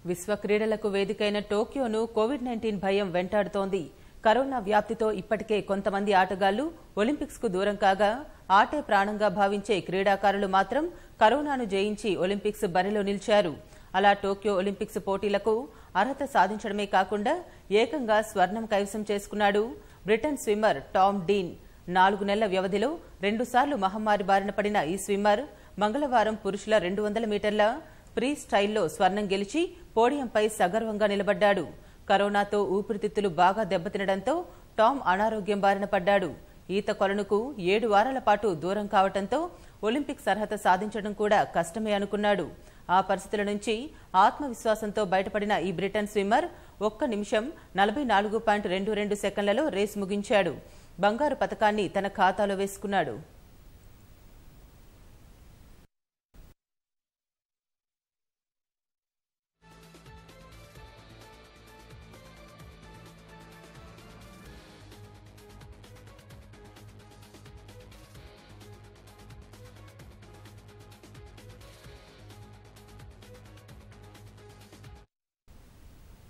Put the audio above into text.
విశ్వ క్రీడలకు వేదికైన టోక్యోను కోవిడ్-19 భయం వెంటాడుతోంది. కరోనా వ్యాప్తితో ఇప్పటికే కొంతమంది ఆటగాళ్లు ఒలింపిక్స్కు దూరం కాగా ఆటే ప్రాణంగా భావించే క్రీడాకారులు మాత్రం కరోనాను జయించి ఒలింపిక్స్ బరిలో నిలిచారు. అలా టోక్యో ఒలింపిక్స్ పోటీలకు అర్హత సాధించడమే కాకుండా ఏకంగా స్వర్ణం కైవసం చేసుకున్నాడు బ్రిటన్ స్విమ్మర్ టామ్ డీన్. 4 నెలల వ్యవధిలో 2 సార్లు మహమ్మారి బారిన పడిన ఈ స్విమ్మర్ మంగళవారం పురుషుల 200 మీటర్ల ఫ్రీ స్టైల్లో స్వర్ణం గెలిచి పోడియంపై సగర్వంగా నిలబడ్డాడు. కరోనాతో ఊపిరితిత్తులు బాగా దెబ్బతినడంతో టామ్ అనారోగ్యం బారిన పడ్డాడు. ఈత కొలనుకు 7 వారాల పాటు దూరం కావడంతో ఒలింపిక్స్ అర్హత సాధించడం కూడా కష్టమే అనుకున్నాడు. ఆ పరిస్థితుల నుంచి ఆత్మవిశ్వాసంతో బయటపడిన ఈ బ్రిటన్ స్విమ్మర్ 1 నిమిషం 44.22 సెకండ్లలో రేసు ముగించాడు. బంగారు పతకాన్ని తన ఖాతాలో వేసుకున్నాడు.